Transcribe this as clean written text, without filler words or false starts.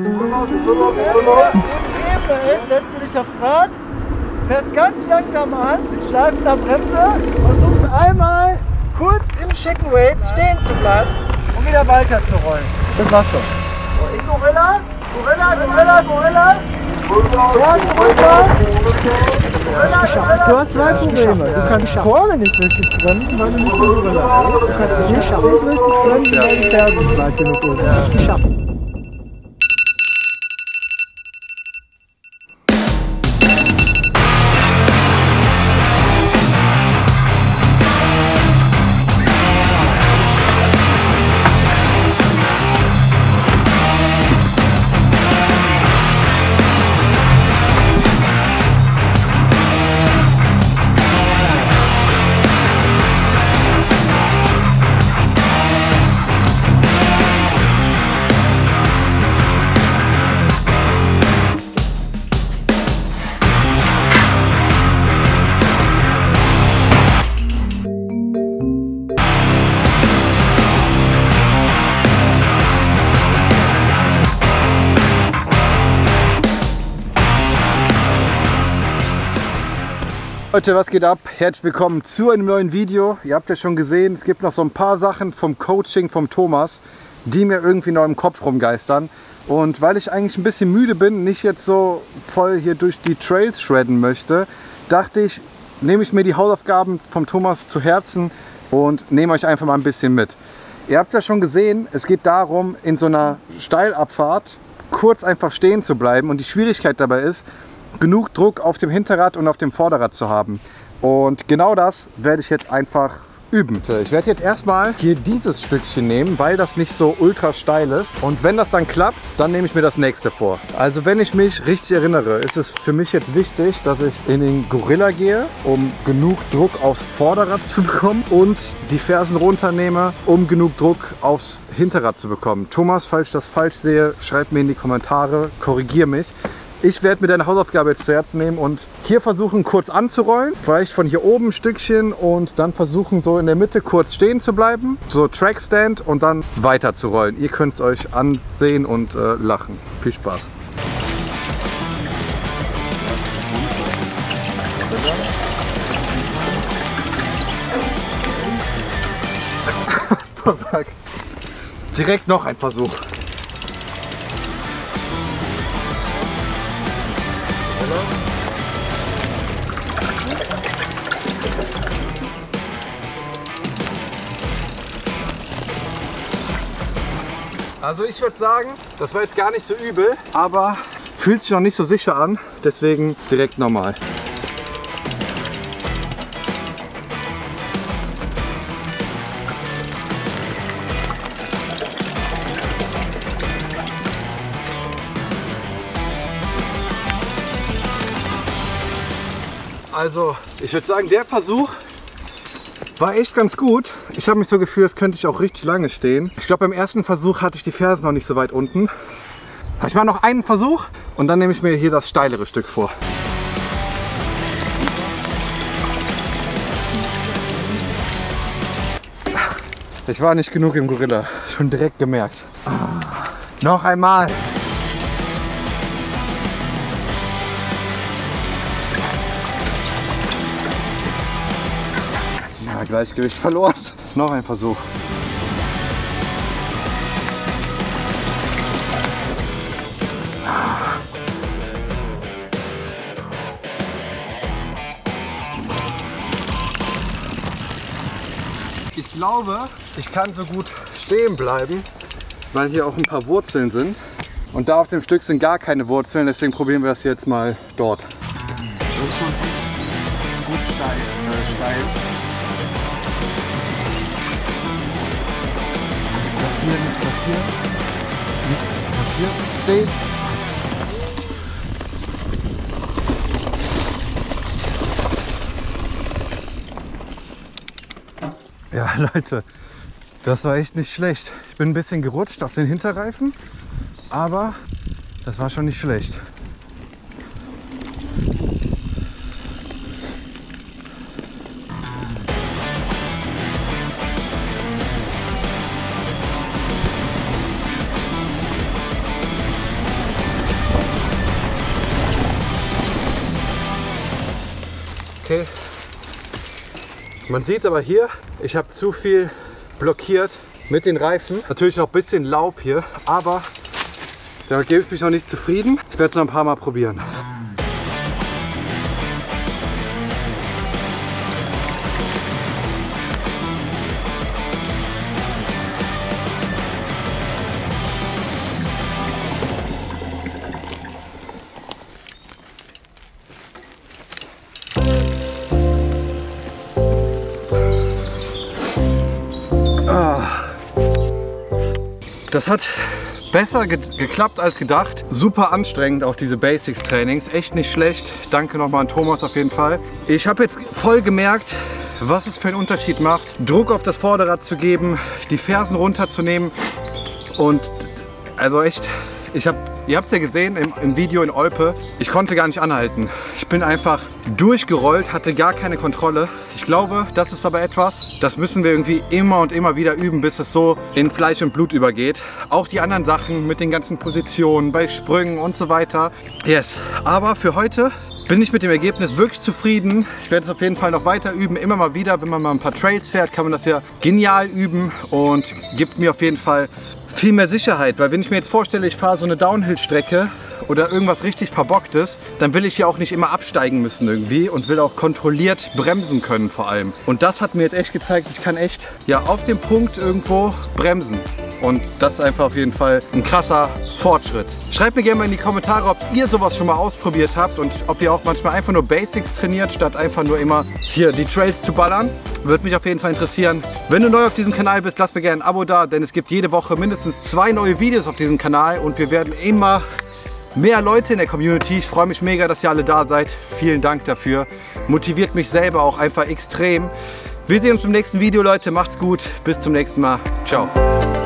Ebene ist, setzt du dich aufs Rad, fährst ganz langsam an, mit schleifender Bremse, versuchst einmal kurz im Chicken Weights stehen zu bleiben, um wieder weiter zu rollen. Das war's schon. So, in Gorilla, Gorilla, Gorilla, Gorilla. Ja, Gorilla. Du hast zwei Probleme. Du kannst vorne nicht richtig bremsen, weil du nicht so Gorilla bist. Du kannst nicht richtig bremsen, weil die Fersen nicht weit genug sind. Das ist geschafft. Leute, was geht ab? Herzlich willkommen zu einem neuen Video. Ihr habt ja schon gesehen, es gibt noch so ein paar Sachen vom Coaching vom Thomas, die mir irgendwie noch im Kopf rumgeistern. Und weil ich eigentlich ein bisschen müde bin, nicht jetzt so voll hier durch die Trails shredden möchte, dachte ich, nehme ich mir die Hausaufgaben vom Thomas zu Herzen und nehme euch einfach mal ein bisschen mit. Ihr habt es ja schon gesehen, es geht darum, in so einer Steilabfahrt kurz einfach stehen zu bleiben. Und die Schwierigkeit dabei ist, genug Druck auf dem Hinterrad und auf dem Vorderrad zu haben. Und genau das werde ich jetzt einfach üben. Ich werde jetzt erstmal hier dieses Stückchen nehmen, weil das nicht so ultra steil ist. Und wenn das dann klappt, dann nehme ich mir das nächste vor. Also wenn ich mich richtig erinnere, ist es für mich jetzt wichtig, dass ich in den Gorilla gehe, um genug Druck aufs Vorderrad zu bekommen und die Fersen runternehme, um genug Druck aufs Hinterrad zu bekommen. Thomas, falls ich das falsch sehe, schreibt mir in die Kommentare, korrigier mich. Ich werde mir deine Hausaufgabe jetzt zu Herzen nehmen und hier versuchen kurz anzurollen, vielleicht von hier oben ein Stückchen und dann versuchen so in der Mitte kurz stehen zu bleiben, so Trackstand und dann weiter zu rollen. Ihr könnt es euch ansehen und lachen. Viel Spaß! Perfekt. Direkt noch ein Versuch. Also ich würde sagen, das war jetzt gar nicht so übel, aber fühlt sich noch nicht so sicher an, deswegen direkt nochmal. Also ich würde sagen, der Versuch war echt ganz gut. Ich habe mich so gefühlt, das könnte ich auch richtig lange stehen. Ich glaube, beim ersten Versuch hatte ich die Fersen noch nicht so weit unten. Ich mache noch einen Versuch und dann nehme ich mir hier das steilere Stück vor. Ich war nicht genug im Gorilla, schon direkt gemerkt. Noch einmal. Gleichgewicht verloren. Noch ein Versuch. Ich glaube, ich kann so gut stehen bleiben, weil hier auch ein paar Wurzeln sind. Und da auf dem Stück sind gar keine Wurzeln, deswegen probieren wir das jetzt mal dort. Das ist schon gut steil. Nicht Papier, steht. Ja, Leute, das war echt nicht schlecht. Ich bin ein bisschen gerutscht auf den Hinterreifen, aber das war schon nicht schlecht. Okay. Man sieht aber hier, ich habe zu viel blockiert mit den Reifen. Natürlich noch ein bisschen Laub hier, aber da gebe ich mich noch nicht zufrieden. Ich werde es noch ein paar Mal probieren. Das hat besser geklappt als gedacht. Super anstrengend auch diese Basics-Trainings. Echt nicht schlecht. Danke nochmal an Thomas auf jeden Fall. Ich habe jetzt voll gemerkt, was es für einen Unterschied macht, Druck auf das Vorderrad zu geben, die Fersen runterzunehmen. Und also echt, ihr habt es ja gesehen im Video in Olpe, ich konnte gar nicht anhalten. Ich bin einfach durchgerollt, hatte gar keine Kontrolle. Ich glaube, das ist aber etwas, das müssen wir irgendwie immer und immer wieder üben, bis es so in Fleisch und Blut übergeht. Auch die anderen Sachen mit den ganzen Positionen, bei Sprüngen und so weiter. Yes, aber für heute bin ich mit dem Ergebnis wirklich zufrieden. Ich werde es auf jeden Fall noch weiter üben, immer mal wieder. Wenn man mal ein paar Trails fährt, kann man das ja genial üben und gibt mir auf jeden Fall viel mehr Sicherheit. Weil wenn ich mir jetzt vorstelle, ich fahre so eine Downhill-Strecke oder irgendwas richtig Verbocktes, dann will ich ja auch nicht immer absteigen müssen irgendwie und will auch kontrolliert bremsen können vor allem. Und das hat mir jetzt echt gezeigt, ich kann echt ja auf dem Punkt irgendwo bremsen. Und das ist einfach auf jeden Fall ein krasser Fortschritt. Schreibt mir gerne mal in die Kommentare, ob ihr sowas schon mal ausprobiert habt und ob ihr auch manchmal einfach nur Basics trainiert, statt einfach nur immer hier die Trails zu ballern. Würde mich auf jeden Fall interessieren. Wenn du neu auf diesem Kanal bist, lass mir gerne ein Abo da, denn es gibt jede Woche mindestens 2 neue Videos auf diesem Kanal und wir werden immer mehr Leute in der Community. Ich freue mich mega, dass ihr alle da seid. Vielen Dank dafür. Motiviert mich selber auch einfach extrem. Wir sehen uns beim nächsten Video, Leute. Macht's gut. Bis zum nächsten Mal. Ciao.